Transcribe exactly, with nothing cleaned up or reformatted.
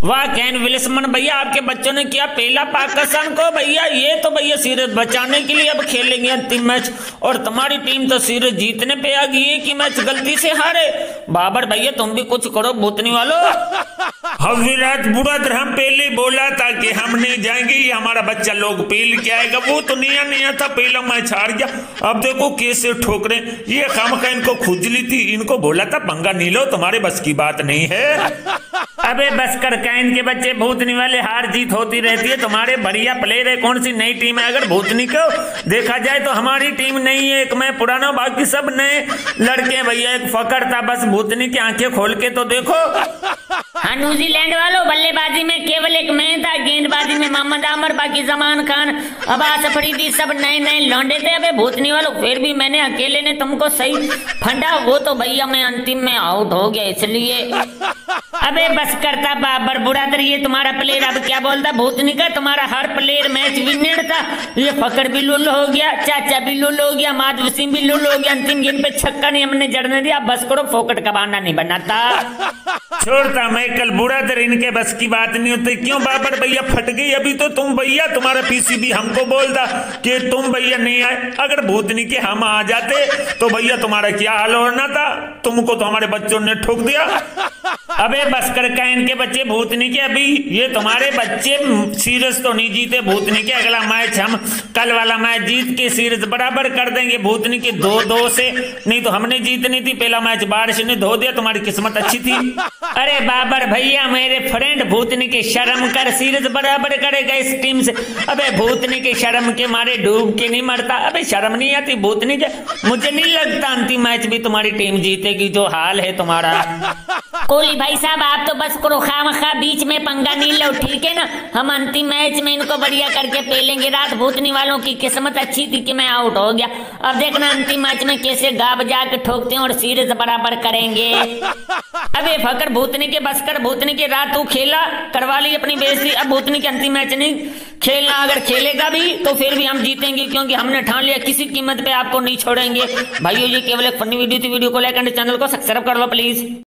वाह can Williamson भैया, आपके बच्चों ने किया पहला पाकिस्तान को भैया। ये तो भैया सीरीज बचाने के लिए अब खेलेंगे अंतिम मैच, और तुम्हारी टीम तो सीरीज जीतने पे आ गई है कि मैच गलती से हारे। बाबर भैया तुम भी कुछ करो भूतनी वालों। हम विराट बुरा हम पहले बोला था कि हम नहीं जाएंगे, ये हमारा बच्चा लोग पेल के आएगा। वो तो नया नया था, पहला मैच हार गया। अब देखो कैसे ठोकरे, ये खामखा इनको खुजली थी, इनको बोला था पंगा नहीं लो, तुम्हारे बस की बात नहीं है। अबे बस कर कैन के बच्चे, भूतनी वाले हार जीत होती रहती है। तुम्हारे बढ़िया प्लेयर है, कौन सी नई टीम है? अगर भूतनी को देखा जाए तो हमारी टीम नहीं है, एक मैं पुराना, बाकी सब नए लड़के भैया। एक फकर था बस, भूतनी की आंखें खोल के तो देखो। हाँ न्यूजीलैंड वालों, बल्लेबाजी में केवल एक मैं था, गेंदबाजी में मोहम्मद आमर, बाकी जमान खान, अब्बास अफरीदी सब नए नए लौंडे थे। अबे भूतनी वालों, फिर भी मैंने अकेले ने तुमको सही फंडा, वो तो भैया मैं अंतिम में आउट हो गया इसलिए। अबे बस करता बाबर बुरादर, ये तुम्हारा प्लेयर अब क्या बोलता? भूतनी का तुम्हारा हर प्लेयर मैच विनर था। ये फकर भी लुल हो गया, चाचा भी लुल हो गया, माधव सिंह भी लुल हो गया। अंतिम गेंद पे छक्का नहीं हमने जड़ने दिया। बस करो, फोकट का बहाना नहीं बनाता। छोड़ता मैं कल बुरादर, इनके बस की बात नहीं होती। क्यों बाबर भैया फट गई? अभी तो तुम भैया, तुम्हारा पीसीबी हमको बोलता कि तुम भैया नहीं आए। अगर भूतनी के हम आ जाते तो भैया तुम्हारा क्या हाल होना था? तुमको तो हमारे बच्चों ने ठोक दिया। अबे बस कर कैन के बच्चे, भूतनी के अभी ये तुम्हारे बच्चे सीरीज तो नहीं जीते भूतनी के। अगला मैच हम कल वाला मैच जीत के सीरीज बराबर कर देंगे भूतनी के दो दो से। नहीं तो हमने जीतनी थी, पहला मैच बारिश ने धो दिया, तुम्हारी किस्मत अच्छी थी। अरे बाबर भैया मेरे फ्रेंड, भूतनी के शर्म कर, सीरीज बराबर करेगा इस टीम से। अबे भूतनी के शर्म के मारे डूब के नहीं मरता। अबे शर्म नहीं आती भूतनी के? मुझे नहीं लगता अंतिम मैच भी तुम्हारी टीम जीतेगी, जो हाल है तुम्हारा। कोहली भाई साहब आप तो बस करो, खामखा बीच में पंगा नहीं लो, ठीक है ना? हम अंतिम मैच में इनको बढ़िया करके पेलेंगे। रात भूतनी वालों की किस्मत अच्छी थी कि मैं आउट हो गया। अब देखना अंतिम मैच में कैसे गा बजा के ठोकते हैं और सीरीज बराबर करेंगे। अबे फकर भूतनी के बस कर, भूतनी के रात तू खेला करवा ली अपनी बेइज्जती। अब भूतनी के अंतिम मैच नहीं खेलना, अगर खेलेगा भी तो फिर भी हम जीतेंगे, क्योंकि हमने ठान लिया किसी कीमत पे आपको नहीं छोड़ेंगे। भाइयों ये केवल एक फनी वीडियो थी, वीडियो को लाइक एंड चैनल को सब्सक्राइब कर लो प्लीज।